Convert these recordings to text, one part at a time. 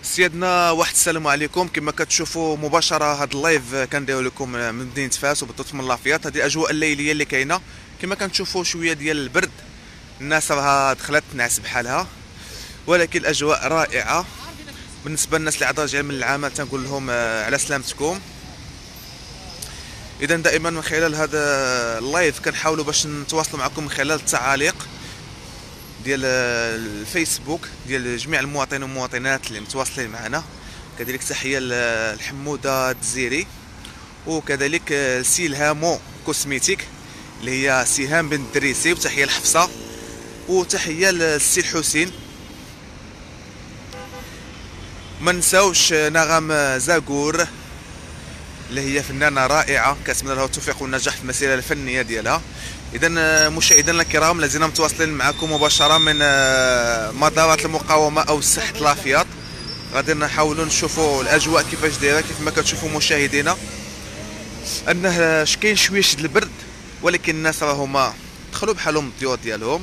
سيادنا واحد السلام عليكم. كما كتشوفوا مباشره هذا اللايف كنديروا لكم من مدينه فاس وبالضبط من لافياط. هذه الاجواء الليليه اللي كاينه. كما كنشوفوا شويه ديال البرد، الناس راها دخلت تنعس بحالها، ولكن الاجواء رائعه. بالنسبه للناس اللي عاد راجعين من العمل تنقول لهم على سلامتكم. اذا دائما من خلال هذا اللايف كنحاولوا باش نتواصلوا معكم من خلال التعاليق ديال الفيسبوك ديال جميع المواطنين والمواطنات اللي متواصلين معنا. كذلك تحيه لحموده الدزيري، وكذلك سيلهامو كوسميتيك اللي هي سهام بن الدريسي، وتحيه لحفصه، وتحيه للسي الحسين. ما نساوش نغم زاغور اللي هي فنانه رائعه، كنتمنى لها التوفيق والنجاح في المسيره الفنيه ديالها. اذا مشاهدينا الكرام لازلنا متواصلين معكم مباشره من مدارات المقاومه او ساحه لافياط. غادي نحاولوا نشوفوا الاجواء كيفاش دايره. كيف ما كتشوفوا مشاهدينا انه كاين شويه شد البرد، ولكن الناس راهما دخلوا بحالهم الديور ديالهم.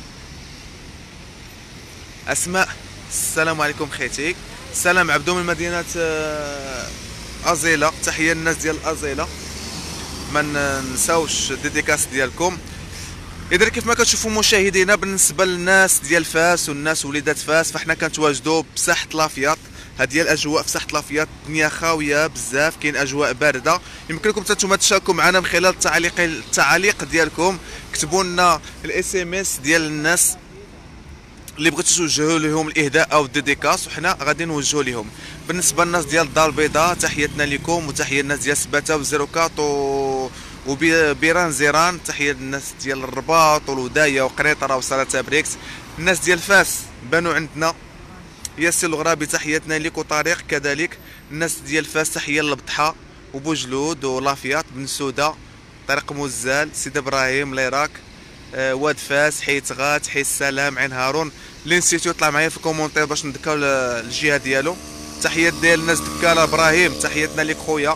اسماء السلام عليكم خيتي. سلام عبدو من مدينه ازيله، تحيه للناس ديال ازيله، ما نساوش الديديكاس ديالكم. اذا كيف ما كتشوفوا مشاهدينا بالنسبه للناس ديال فاس والناس وليدات فاس، فاحنا كنتواجدوا بساحه لافياط. هذه الاجواء في ساحه لافياط، الدنيا خاويه بزاف، كاين اجواء بارده. يمكنكم حتى نتوما تشاركوا معنا من خلال التعاليق ديالكم. كتبوا لنا الاس ام اس ديال الناس اللي بغيتوا توجهوا لهم الاهداء او الديديكاس، وحنا غادي نوجهوا لهم. بالنسبه للناس ديال الدار البيضاء تحياتنا لكم، وتحيه للناس ديال سباته وزيروكات وبيران زيران، تحيه للناس ديال الرباط والودايه وقريطره وصاله تابريكس. الناس ديال فاس بانوا عندنا ياسر الغرابي، تحياتنا لك، وطريق كذلك. الناس ديال فاس تحيه للبطحه وبوجلود ولافياط بن سوده، طريق موزال، سيدي ابراهيم، ليراك، واد فاس، حيت غات، حي السلام، عين هارون. اللي نسيتو يطلع معايا في الكومونتير باش نذكر الجهه ديالو. تحيات ديال الناس دكاله ابراهيم، تحياتنا لك خويا.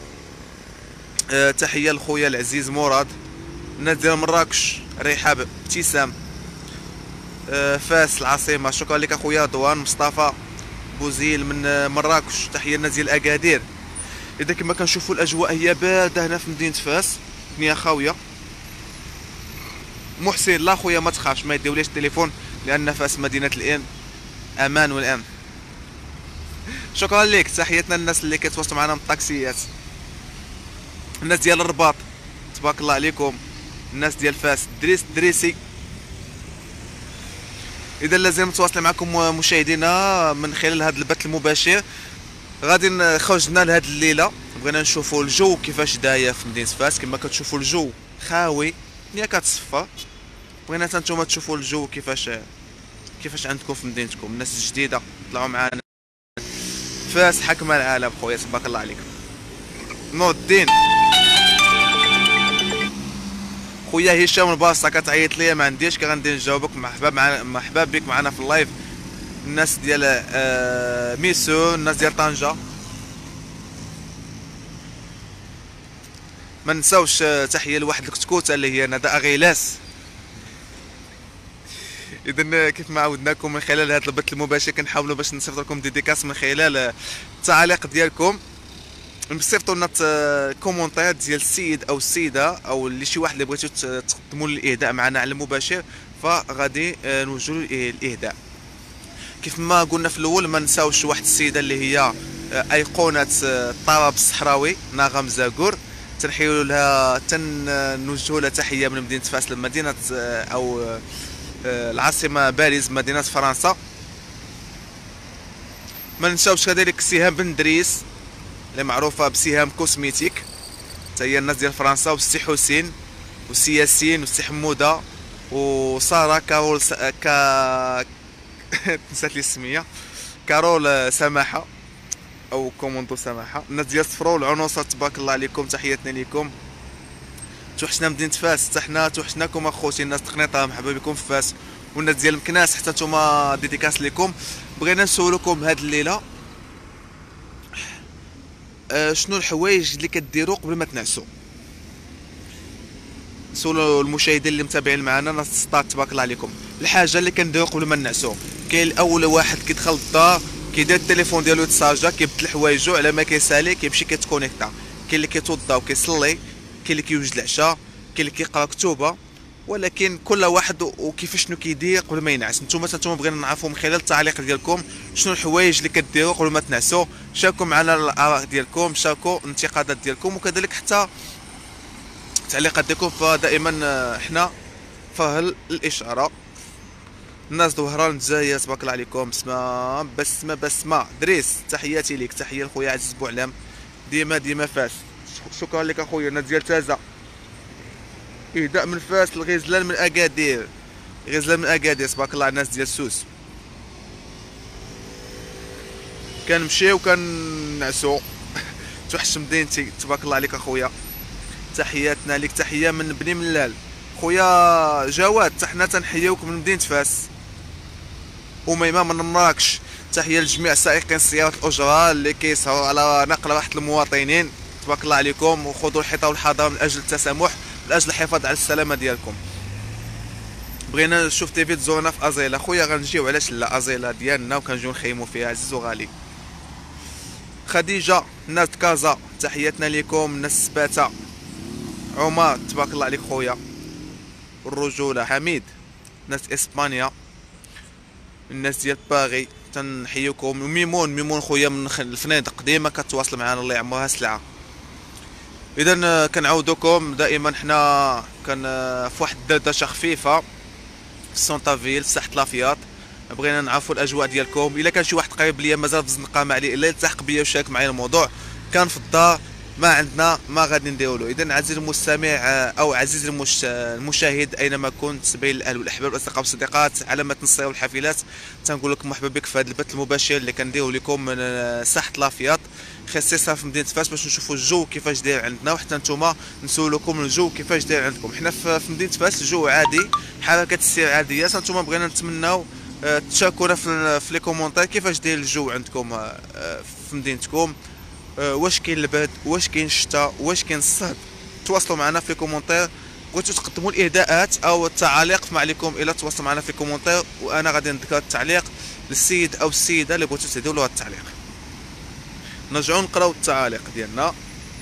تحيه لخويا العزيز مراد. الناس ديال مراكش رحاب، ابتسام، فاس العاصمه، شكرا لك اخويا رضوان. مصطفى بوزيل من مراكش، تحيه للناس ديال اكادير. اذا كما كنشوفوا الاجواء هي بارده هنا في مدينه فاس، الدنيا خاويه. محسن لا خويا ما تخافش، ما يديوليش التليفون، لان فاس مدينه الان امان والامن. شكرا لك. تحياتنا للناس اللي كيتواصلوا معنا من الطاكسيات، الناس ديال الرباط تبارك الله عليكم، الناس ديال فاس دريسي. اذا لازم نتواصل معكم مشاهدينا من خلال هذا البث المباشر. غادي خرجنا لهاد الليله، بغينا نشوفوا الجو كيفاش داير في مدينه فاس. كما كتشوفوا الجو خاوي، الدنيا كتصفى. بغينا حتى نتوما تشوفوا الجو كيفاش عندكم في مدينتكم. الناس الجديده طلعوا معنا. فاس حكم العالم خويا، تبارك الله عليك. نور الدين خويا هشام الباصه كتعيط ليا، ما عنديش غندير نجاوبك. مرحبا بك معنا في اللايف. الناس ديال ميسو، الناس ديال طنجه، ما نساوش تحيه لواحد الكتكوته اللي هي نداء غيلاس. اذا كيف ما عودناكم من خلال هذا البث المباشر كنحاولوا باش نصيفط لكم ديديكاس من خلال التعاليق ديالكم. نصيفطوا لنا كومونتير ديال السيد او السيده او اللي شي واحد اللي بغيتو تقدموا الاهداء معنا على المباشر، فغادي نوجهوا الاهداء. كيف ما قلنا في الاول ما نساوش واحد السيده اللي هي ايقونه الطرب الصحراوي، نغم زاغور، تنحيوا لها نوجهوا لها تحيه من مدينه فاس لمدينه او العاصمه باريس مدينه فرنسا. ما نساوش كذلك سهام بن دريس اللي معروفه بسهام كوسميتيك، حتى هي الناس ديال فرنسا، والسي حسين والسي ياسين والسي حموده وساره كارول نسات لي السميه، كارول سماحه او كوموندو سماحه. الناس ديال صفرو والعنوسه تبارك الله عليكم، تحياتنا لكم. توحشنا مدينه فاس، حتى حنا توحشناكم اخوتي. الناس تقنيطه مرحبا بكم في فاس، والناس ديال مكناس حتى نتوما ديديكاس لكم. بغينا نسولكم هاد الليله شنو الحوايج اللي كديروا قبل ما تنعسوا. نسولوا المشاهدين اللي متابعين معنا، ناس ستار تبارك الله عليكم. الحاجه اللي كنديروا قبل ما نعسوا، كاين الاول واحد كيدخل للدار كيدير التليفون ديالو يتسارجا، كيبدل حوايجو على ما كيسالي كيمشي كيتكونيكتا. كاين اللي كيتوضا وكيصلي، كاين اللي كيوجد العشاء، كاين اللي كيقرا كتوبه. ولكن كل واحد وكيفاش شنو كيدير قبل ما ينعس. نتوما بغينا نعرفوا من خلال التعليق ديالكم شنو الحوايج اللي كديروا قبل ما تنعسوا. شاركوا معنا الاراء ديالكم، شاركوا الانتقادات ديالكم، وكذلك حتى التعليقات ديالكم. فدائما حنا فهل الاشاره. الناس ظهران جايه تبارك الله عليكم. بسمه دريس، تحياتي ليك، تحيه لخويا عزيز بوعلام، ديما فاس. شكرا لك اخويا. الناس ديال تازه، اهداء من فاس، الغزلان من اكادير، غزلان من اكادير تبارك الله على الناس ديال سوس. كنمشيو كنعسو توحش مدينتي تبارك الله عليك اخويا. تحياتنا ليك، تحيه من بني ملال خويا جواد. حتى حنا تنحيوك من مدينه فاس. أميمة من مراكش، تحيه لجميع سائقين سيارات الاجره اللي كيسهروا على نقل راحه المواطنين تبارك الله عليكم. وخذوا الحيطه والحذر من اجل التسامح، من اجل الحفاظ على السلامه ديالكم. بغينا نشوف تيفي تزورنا في ازيلا خويا، غنجيو علاش لا. ازيلا ديالنا وكنجيو نخيموا فيها عزيز وغالي. خديجه، الناس كازا، تحياتنا لكم. الناس سباته، عمر تبارك الله عليك خويا. الرجوله، حميد، ناس اسبانيا، الناس ديال باغي تنحييكم. ميمون خويا من الفنادق ديما كتواصل معنا، الله يعمرها سلعه. اذا كنعاودوكم دائما حنا كان في واحد الدردشه خفيفه في السونطافيل في ساحه لافياط. بغينا نعرفوا الاجواء ديالكم. الا كان شي واحد قريب ليا مازال في الزنقه ما عليه الا يلتحق بيا وشارك معايا الموضوع. كان في الدار ما عندنا ما غادي نديرولو. اذا عزيزي المستمع او عزيزي المشاهد اينما كنت بين الاهل والاحباب والاصدقاء والصديقات على متن السير والحافلات، تنقول لكم مرحبا بك في هذا البث المباشر اللي كنديرو لكم من ساحه لافياط خصيصا في مدينه فاس، باش نشوفوا الجو كيفاش داير عندنا، وحتى نتوما نسولوكم الجو كيفاش داير عندكم. حنا في مدينه فاس الجو عادي، حركه السير عاديه. نتوما بغينا نتمناو تشاركونا في لي كومونتير كيفاش داير الجو عندكم في مدينتكم. واش كاين البرد، واش كاين الشتاء، واش كاين الصهد. تواصلوا معنا في كومونتير. بغيتو تقدموا الاهداءات او التعاليق فما عليكم الا تواصلوا معنا في كومونتير، وانا غادي نذكر التعليق للسيد او السيده اللي بغيتو تهديو له التعليق. نرجعوا نقراو التعاليق ديالنا.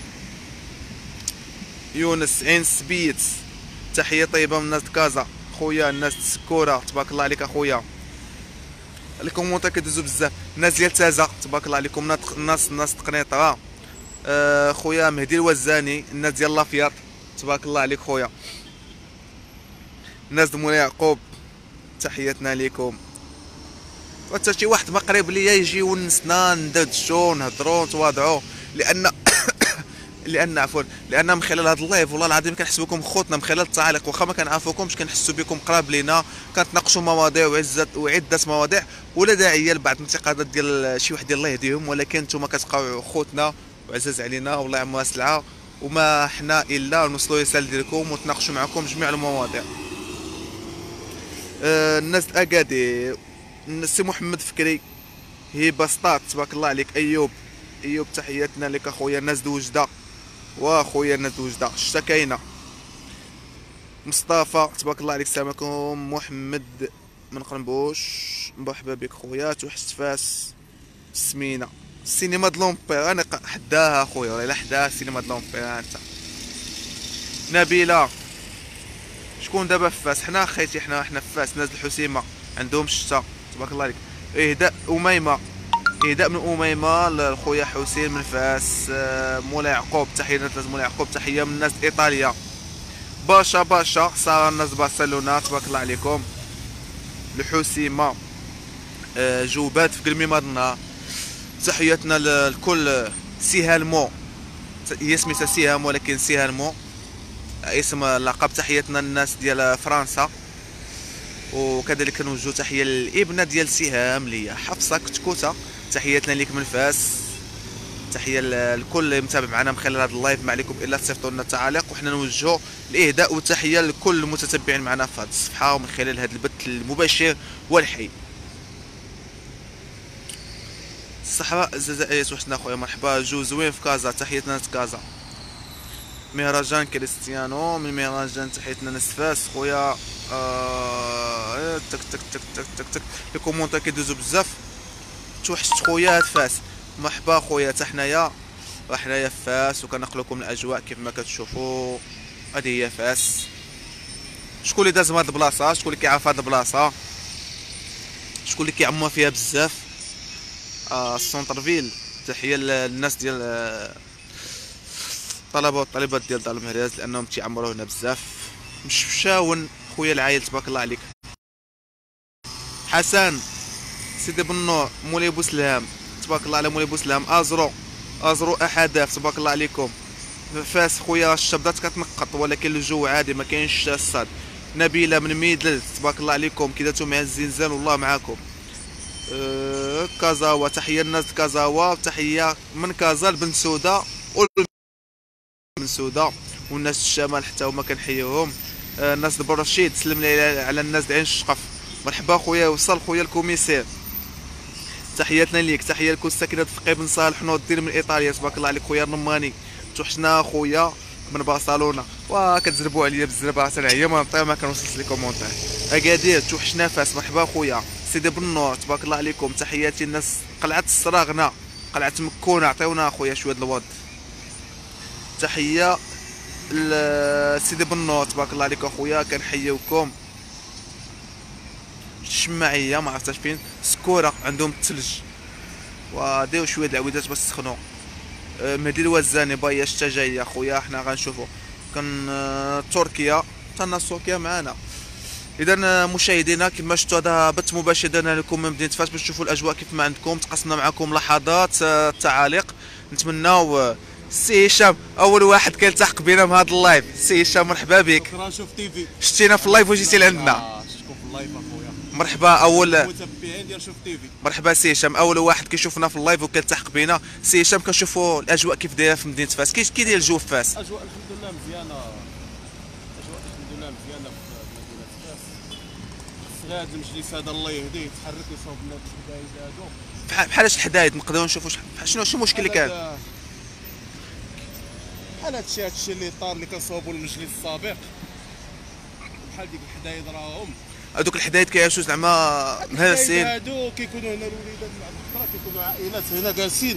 يونس عين سبيت، تحيه طيبه من الناس كازا خويا. الناس السكوره تبارك الله عليك اخويا. الكومونتير كيدوزو بزاف. الناس ديال تازا تبارك الله عليكم. الناس تقنيطره خويا مهدي الوزاني. الناس ديال لافياط تبارك الله عليك خويا. الناس د مولاي يعقوب تحياتنا ليكم. وحتى شي واحد ما قريب ليا يجي يونسنا ندردشو نهضرو نتواضعو، لان من خلال هذا اللايف والله العظيم كنحسبكم خوتنا. من خلال التعاليق واخا ما كنعرفوكمش كنحسوا بكم قراب لينا، كنتناقشوا مواضيع وعده مواضيع، ولا داعيه لبعض الانتقادات ديال شي واحد الله يهديهم. ولكن نتوما كتبقاو خوتنا وعزاز علينا والله يعمرها سلعه، وما حنا الا نوصلوا رساله ديالكم ونتناقشوا معكم جميع المواضيع. الناس اكادير، السي محمد فكري، هبه سطات تبارك الله عليك. ايوب تحياتنا لك اخويا. الناس د وجده واخويا، الناس د وجده الشتا كاينه. مصطفى تبارك الله عليك. السلام عليكم. محمد من قرنبوش، مرحبا بك خويا. توحشت فاس السمينه. السينما د لومبير انا حداها خويا، ولا حداها السينما د لومبير. انت نبيله، شكون دابا في فاس؟ حنا خيتي حنا في فاس. ناس الحسيمه عندهم الشتا تبارك الله عليك. اهداء اميمه، اهداء من اميمه لخويا حسين من فاس. مولاي يعقوب، تحيه للناس مولاي يعقوب. تحيه من الناس ايطاليا. باشا ساره الناس برشلونه تبارك الله عليكم. الحسيمه جوبات في قلمي مدنا. تحياتنا لكل سيهالمو، هي سميتها سيهام ولكن سيهالمو اسم اللقب. تحياتنا للناس ديال فرنسا، وكذلك كنوجهوا تحيه للابنه ديال سهام ليا حفصه كتكوته. تحياتنا ليك من فاس. تحيه لكل اللي متابع معنا من خلال هذا اللايف. ما عليكم الا تصيفطوا لنا التعاليق وحنا نوجهوا الاهداء والتحيه لكل المتتبعين معنا في هذه الصفحه ومن خلال هذا البث المباشر والحي. الصحراء الجزائريه توحشنا خويا. مرحبا. جو زوين في كازا، تحياتنا لكازا. مهرجان كريستيانو من مهرجان، تحياتنا نسفاس خويا. تك تك تك تك تك تك. لي كومونتير كيدوزو بزاف. توحشت خويا هاد فاس. مرحبا خويا حتى حنايا، وحنايا في فاس وكنقل لكم الاجواء كيف ما كتشوفوا. هذه هي فاس. شكون اللي داز من هاد البلاصه؟ شكون اللي كيعرف هاد البلاصه؟ شكون اللي كيعمر فيها بزاف؟ السونتر فيل. تحيه للناس ديال الطلبه والطالبات ديال دار المهراز لانهم تيعمروا هنا بزاف. مشاون خويا العايل تبارك الله عليك. حسن سيدي بنور مولاي بوسلام تبارك الله على مولاي بوسلام. ازرو احداث تبارك الله عليكم. فاس خويا الشبدات كتنقط ولكن الجو عادي ما كاينش الصاد. نبيله من ميدل تبارك الله عليكم، كي درتو مع الزنزان والله معاكم. كازاوا تحيه للناس كازاوا، تحيه من كازا لبن سوده بن سوده والناس الشمال حتى هما كنحييهم. الناس د برشيد سلم لي على الناس د عين الشقف. مرحبا خويا وصل خويا الكوميسير، تحياتنا ليك. تحيه لكل ساكنه فقيه بن صالح نوضير من ايطاليا تبارك الله عليك خويا الرماني. توحشنا خويا من برشلونه وكتزربوا عليا بالزربه حتى هي ما نطير ما كنوصلش لي كومونتير. اكادير توحشنا فاس. مرحبا خويا سيدي بنور تبارك الله عليكم. تحياتي الناس قلعه الصراغنه قلعه مكونه عطيونا خويا شويه د الوض. تحيه لسيدي بنور تبارك الله عليك اخويا كنحييوكم. الشماعيه ما عرفتش فين سكوره عندهم الثلج وديروا شويه د العويدات باش تسخنوا. مهدي الوزاني باهي الشتا جايه خويا حنا غنشوفوا كان تركيا حتى الناس تركيا معنا. اذا مشاهدينا كما شفتوا هذا بث مباشر درنا لكم من مدينه فاس باش تشوفوا الاجواء كيف ما عندكم. تقاسمنا معكم لحظات التعاليق. نتمناو سي هشام اول واحد كيلتحق بنا في هذا اللايف. سي هشام مرحبا بك. شكرا شوف تيفي شتينا في اللايف وجيتي لعندنا. شكون في اللايف اخويا. مرحبا اول متابعين ديال شوف تيفي. مرحبا سي هشام اول واحد كيشوفنا في اللايف وكيلتحق بنا. سي هشام كنشوفوا الاجواء كيف دايره في مدينه فاس. كي داير الجو في فاس؟ اجواء الحمد لله مزيانه. اجواء الحمد لله مزيانه في مدينه فاس. خص هذا المجلس هذا الله يهديه يتحرك يصوب لنا الحدايد هادو. بحال الحدايد نقدروا نشوفوا شنو المشكل اللي كان؟ بحال هادشي اللي طار اللي كنصوبوا المجلس السابق بحال ديك الحدايد راهم. هذوك الحدايد كيعيشوا زعما مهرسين. هادو كيكونوا هنا الوليدات مع الدكتوره كيكونوا عائلات هنا جالسين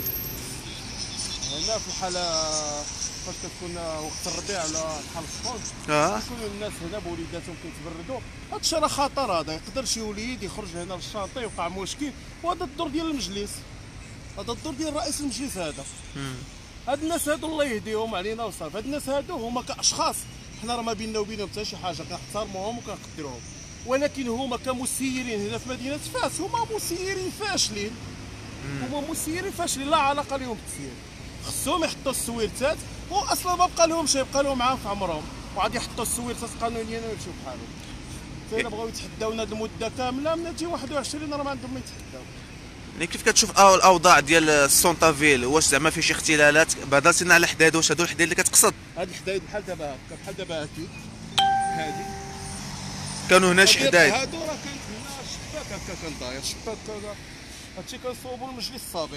هنا في الحاله فاش كتكون وقت الربيع ولا بحال الصحون. كيكونوا الناس هنا بوليداتهم كيتبردوا. هادشي راه خطر، هذا يقدر شي وليد يخرج هنا للشاطئ يوقع مشكل. وهذا الدور ديال المجلس، هذا الدور ديال رئيس المجلس هذا. هاد الناس هادو الله يهديهم علينا وصافي. هاد الناس هادو هما كاشخاص حنا راه ما بيننا وبينهم حتى شي حاجه، كنحترموهم وكنقدروهم، ولكن هما كمسيرين هنا في مدينه فاس هما مسيرين فاشلين. هما مسيرين فاشلين لا علاقه لهم بالتسيير. خصهم يحطوا السويرتات واصلا ما بقى لهمش، يبقى لهم عام في عمرهم وغادي يحطوا السويرتات قانونيا ويمشيو بحالهم. فإلا بغاو يتحداونا هاد المده كامله من تجي 21 راه ما عندهم ما يتحداو. يعني كيف كتشوف الاوضاع ديال السونتا فيل؟ واش زعما فيه شي اختلالات؟ هضرتينا على الحدايد، واش هادو الحدايد اللي كتقصد؟ هاد الحدايد بحال دابا هكا، بحال دابا هادي هادي كانوا هنا شي حدايد. هادو راه كانت هنا الشباك هكا كان داير الشباك كذا. هادشي كنصوبوا المجلس السابق.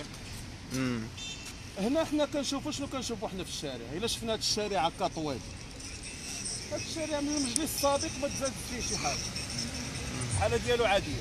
هنا حنا كنشوفوا شنو كنشوفوا حنا في الشارع. الا شفنا هاد الشارع هكا طويل، هاد الشارع من المجلس السابق ما تزادش فيه شي حاجه. الحاله ديالو عاديه،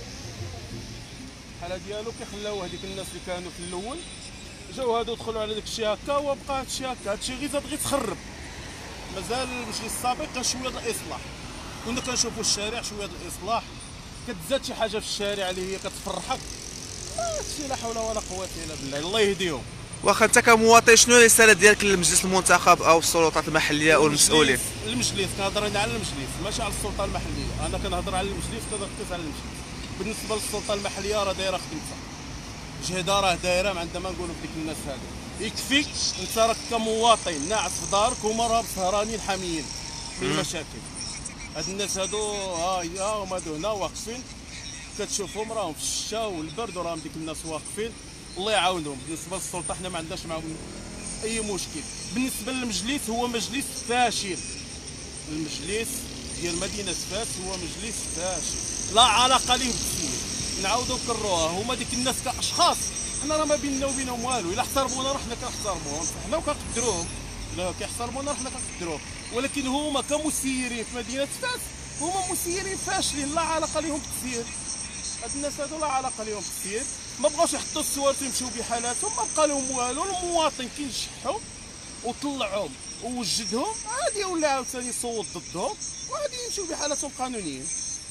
الحاله ديالو كيخلاو هذيك الناس اللي كانوا في الاول جاو هادو دخلوا على داك الشيء هكا وبقى هاد الشيء هكا. هادشي غير زاد غير تخرب. مازال المجلس السابق كان شويه د الاصلاح، كنا كنشوفوا الشارع شويه د الاصلاح، كتزاد شي حاجه في الشارع اللي هي كتفرحك. هادشي لا حول ولا قوه الا بالله، الله يهديهم. واخا انت كمواطن شنو الرساله ديالك للمجلس المنتخب او السلطات المحليه او المسؤولين؟ المجلس كنهضر انا على المجلس ماشي على السلطه المحليه. انا كنهضر على المجلس كنركز على المجلس. بالنسبه للسلطه المحليه راه دايره خدمتها، جهده راه دايره ما عندنا ما نقولوا في ديك الناس هادو. يكفيك انت راك كمواطن ناعس في دارك هما راه سهرانين حاميين من المشاكل. هاد الناس هادو هما هنا واقفين كتشوفهم راهم في الشتاء والبرد وراهم ديك الناس واقفين. الله يعاونهم. بالنسبه للسلطه حنا ما عندناش معاهم اي مشكل. بالنسبه للمجلس هو مجلس فاشل. المجلس ديال مدينه فاس هو مجلس فاشل لا علاقه ليه بالتسيير. نعاودو نكرروها، هما ديك الناس كاشخاص حنا راه ما بيننا وبينهم والو. الا احترمونا راه حنا كنحترموهم، حنا وكنقدروهم. الا كيحترمونا راه حنا كنقدروهم، ولكن هما كمسيرين في مدينه فاس هما مسيرين فاشلين لا علاقه لهم بالتسيير. هاد الناس هادو لا علاقه لهم بالتسيير. ما بغاوش يحطوا السوارت يمشيو بحالاتهم، ما بقى لهم والو. المواطن كي نشحوا وطلعهم ووجدهم عادي، ولا عاوتاني يصوت ضدهم وعادي يمشيو بحالاتهم قانونيين.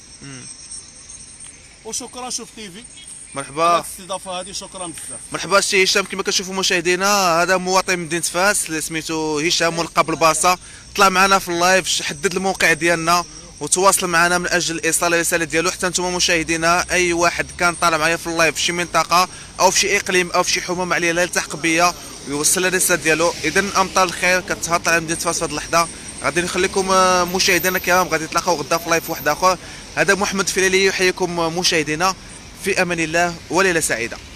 وشكرا شوف تيفي مرحبا على الاستضافه هذه، شكرا بزاف. مرحبا سي هشام. كما كتشوفوا مشاهدينا، هذا مواطن من مدينه فاس اللي سميتو هشام ملقب بالباصه، طلع معنا في اللايف، حدد الموقع ديالنا وتواصل معنا من اجل ايصال الرساله ديالو. حتى نتوما مشاهدينا، اي واحد كان طالع معايا في اللايف في شي منطقه او في شي اقليم او في شي حومه معليه لا يلتحق بيا ويوصل الرساله ديالو. اذا امطار الخير كتهطل على مدينه فاس في هذه اللحظه. غادي نخليكم مشاهدينا الكرام، غادي نتلاقاو غدا في لايف واحد اخر. هذا محمد فيلالي يحييكم مشاهدينا، في امان الله وليله سعيده.